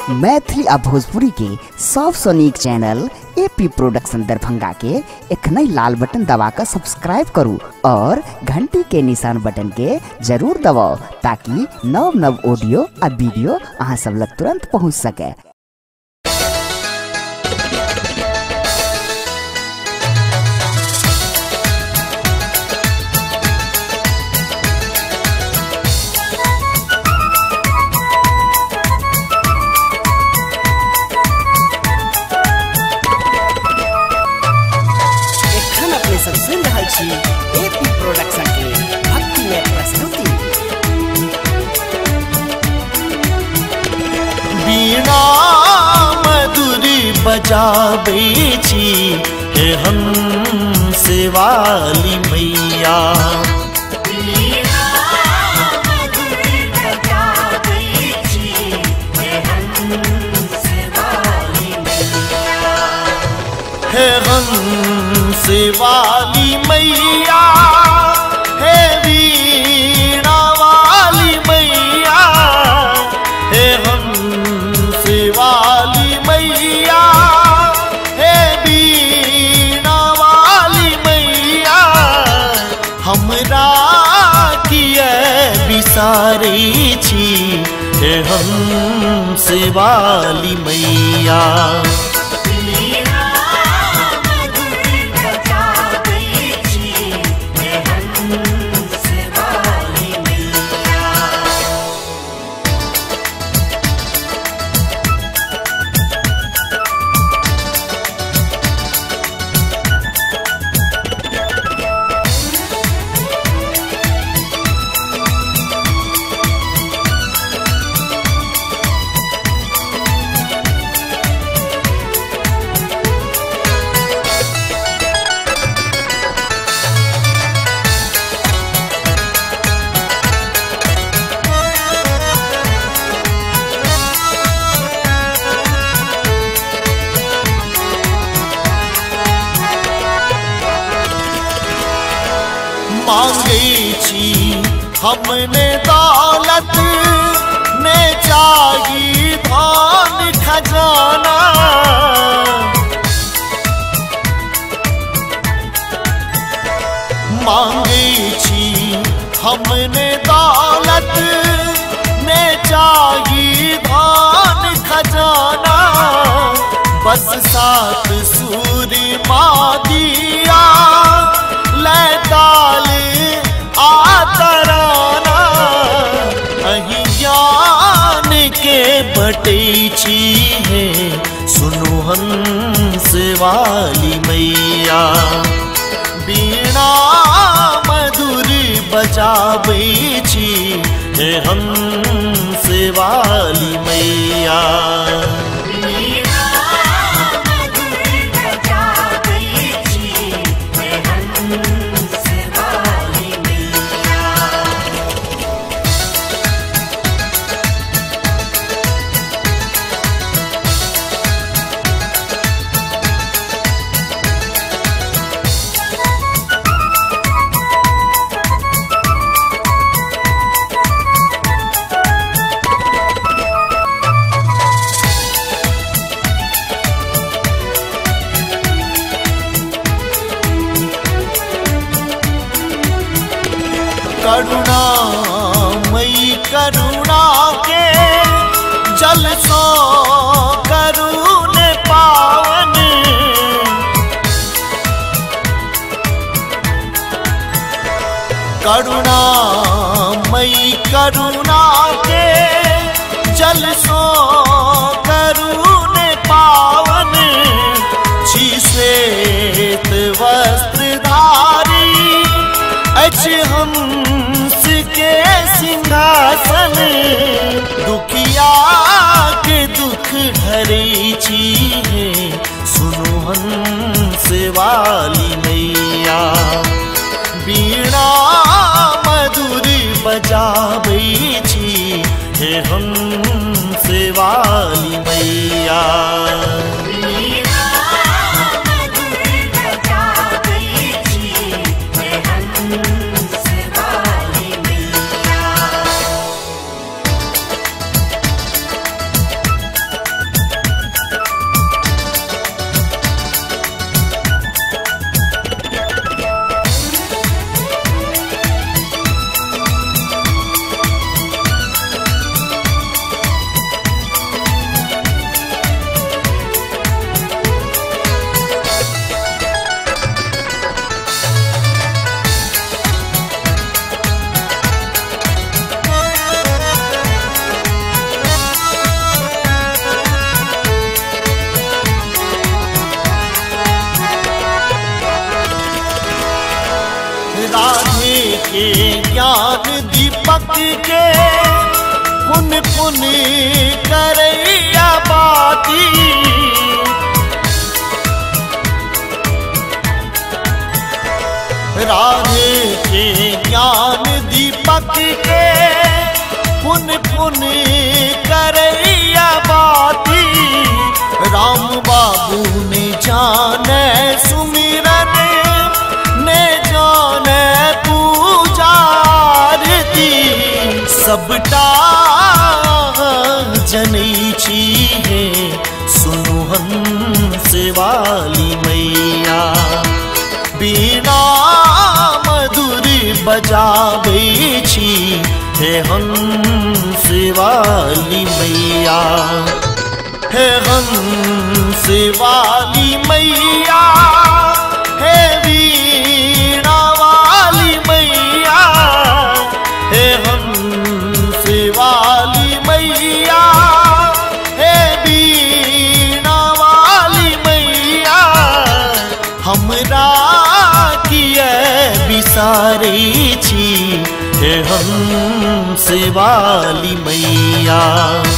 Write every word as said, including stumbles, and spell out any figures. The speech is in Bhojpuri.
मैथिली आ भोजपुरी के सबसे नीक चैनल एपी प्रोडक्शन दरभंगा के एखनई लाल बटन दबाकर सब्सक्राइब करू और घंटी के निशान बटन के जरूर दबाओ ताकि नव नव ऑडियो आ वीडियो अहाँ सब लग तुरंत पहुंच सके। सुन रहा छी एपी प्रोडक्शन के भक्ति में प्रस्तुति। बीणा मधुरी बजाबै छी हे हम सेवाली मैया। बीणा मधुरी बजाबै छी हे हम सेवाली मैया। हे हम सेवाली मैया, हे वीणा वाली मैया, हे हम सेवाली मैया, हे वीणा वाली मैया। हमरा किए बिसारै छी हे हम सेवाली मैया। मांगे छी हमने दौलत ने चाहिए धन खजाना। मांगे छी हमने दौलत ने चाहिए धन खजाना। बस सात सूरमा दिया ले ताल आतराना। अहीं ज्ञान के बटै छी हे सुनु हंस वाली मैया। बीणा मधुर बजाबै छी हे हंस वाली मैया। करुणा मई करुणा के जल सो करुण पावन। करुणा मई करुणा के जल सो करुण पावन। छी श्वेत वस्त्रधारी अछि हंस के सिंहासन। दुखिया के दुख हरै छी हे सुनु हंस वाली मैया। बीणा मधुर बजाबै छी हे हंस वाली मैया। Bye. ज्ञान दीपक के पुन पुन करैया बाती। राधे के ज्ञान दीपक के पुन पुन करैया बाती। राम बाबू ने जाने सुमिरन ने जाने पूजारती। सबटा जनै छी है सुनु हंस वाली मैया। बीना मधुर बजाबै छी हे हंस वाली मैया। हे हंस वाली मैया, हे वीणा वाली मैया। हे हंस वाली मैया, हे वीणा वाली मैया। हमरा किए बिसारै छी हे हंस वाली मैया।